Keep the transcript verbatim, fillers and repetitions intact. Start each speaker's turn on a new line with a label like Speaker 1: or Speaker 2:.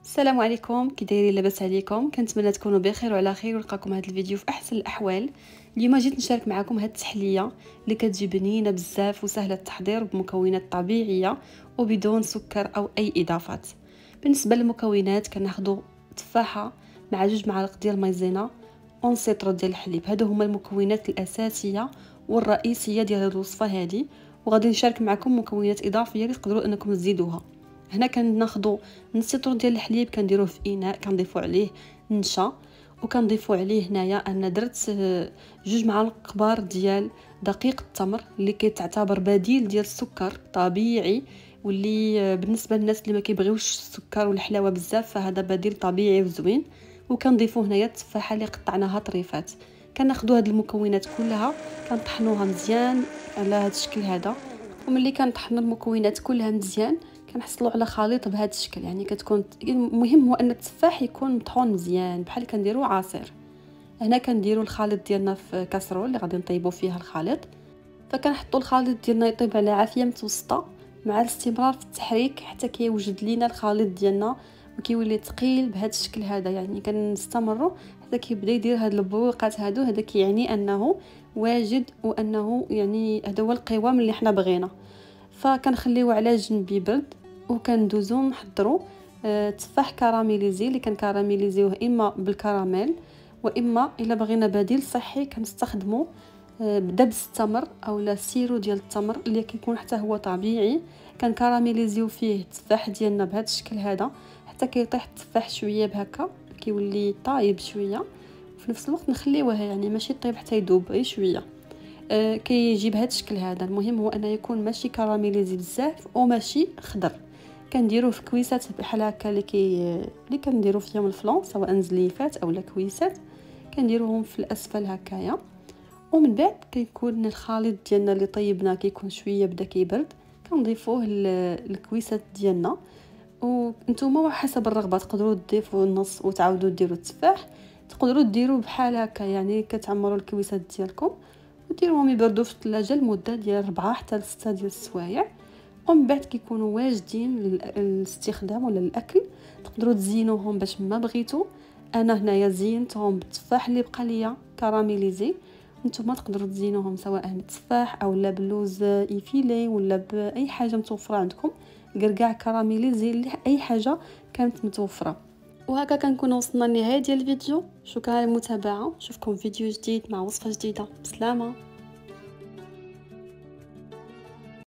Speaker 1: السلام عليكم، كي دايرين؟ لاباس عليكم؟ كنتمنى تكونوا بخير وعلى خير ونلقاكم هذا الفيديو في احسن الاحوال. اليوم جيت نشارك معكم هذه التحليه اللي كتجي بنينه بزاف وسهله التحضير بمكونات طبيعيه وبدون سكر او اي اضافات. بالنسبه للمكونات كناخذوا تفاحه مع جوج معالق ديال مايزينا اون سيترو ديال الحليب. هادو هما المكونات الاساسيه والرئيسيه ديال هذه الوصفه هذه، وغادي نشارك معكم مكونات اضافيه اللي تقدروا انكم تزيدوها. هنا كناخذوا نص لتر ديال الحليب كنديروه في اناء، كنضيفوا عليه نشا وكنضيفوا عليه هنايا انا درت جوج معالق كبار ديال دقيق التمر اللي كيتعتبر بديل ديال السكر طبيعي، واللي بالنسبه للناس اللي ما كيبغيوش السكر والحلاوه بزاف فهذا بديل طبيعي وزوين. وكنضيفوا هنايا التفاحه اللي قطعناها طريفات. كناخذوا هاد المكونات كلها كنطحنوها مزيان على هذا الشكل هذا، وملي كنطحنوا المكونات كلها مزيان كنحصلوا على خليط بهذا الشكل. يعني كتكون المهم هو ان التفاح يكون مطحون مزيان بحال كنديروا عصير. هنا كنديروا الخليط ديالنا في كاسرول اللي غادي نطيبوا فيها الخليط، فكنحطوا الخليط ديالنا يطيب على عافيه متوسطه مع الاستمرار في التحريك حتى كيوجد لينا الخليط ديالنا وكيولي ثقيل بهذا الشكل هذا. يعني كنستمروا حتى كيبدا يدير هاد البروقات هادو، هذا كيعني انه واجد وانه يعني هذا هو القوام اللي حنا بغينا. فكنخليوه على جنب يبرد وكندوزو نحضروا آه تفاح كراميليزي اللي كنكراميليزيوه اما بالكراميل واما الا بغينا بديل صحي كنستخدموا آه دبس التمر اولا سيرو ديال التمر اللي كيكون حتى هو طبيعي. كنكراميليزيو فيه التفاح ديالنا بهذا الشكل هذا حتى كيطيح التفاح شويه بهكا كيولي طايب شويه، وفي نفس الوقت نخليوه يعني ماشي طيب حتى يذوب غير شويه. آه كيجي بهذا الشكل هذا. المهم هو انه يكون ماشي كراميليزي بزاف وماشي خضر. كنديروه في كويسات بحال هكا اللي كي اللي كنديروا فيهم الفلون سواء زليفات اولا كويسات، كنديروهم في الاسفل هكايا. ومن بعد كيكون الخليط ديالنا اللي طيبناه كيكون شويه بدا كيبرد كنضيفوه للكويسات ديالنا. وانتم حسب الرغبه تقدروا تضيفوا النص وتعاودوا ديروا التفاح، تقدروا ديروا بحال هكا يعني كتعمروا الكويسات ديالكم وديروهم يبردوا في الثلاجه لمده ديال أربعة حتى ستة ديال السوايع. ومن بعد كيكونوا واجدين للاستخدام ولا الاكل. تقدروا تزينوهم باش ما بغيتوا. انا هنايا زينتهم بالتفاح اللي بقى ليا كراميليزي، نتوما تقدروا تزينوهم سواء بالتفاح اولا بلوز ايفيلي ولا باي حاجه متوفره عندكم، قرقاع كراميليزي اي حاجه كانت متوفره. وهكا كنكون وصلنا لنهايه ديال الفيديو. شكرا للمتابعه، نشوفكم فيديو جديد مع وصفه جديده. بسلامه.